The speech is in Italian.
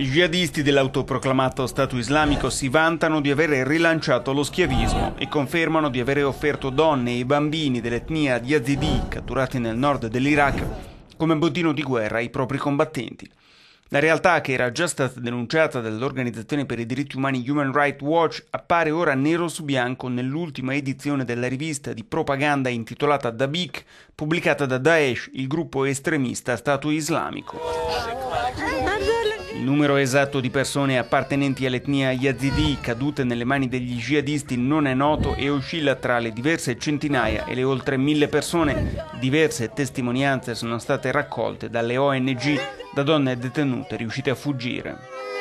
I jihadisti dell'autoproclamato Stato islamico si vantano di aver rilanciato lo schiavismo e confermano di aver offerto donne e bambini dell'etnia yazidi catturati nel nord dell'Iraq come bottino di guerra ai propri combattenti. La realtà, che era già stata denunciata dall'organizzazione per i diritti umani Human Rights Watch, appare ora nero su bianco nell'ultima edizione della rivista di propaganda intitolata Dabiq, pubblicata da Daesh, il gruppo estremista Stato islamico. Il numero esatto di persone appartenenti all'etnia yazidi cadute nelle mani degli jihadisti non è noto e oscilla tra le diverse centinaia e le oltre 1000 persone. Diverse testimonianze sono state raccolte dalle ONG da donne detenute riuscite a fuggire.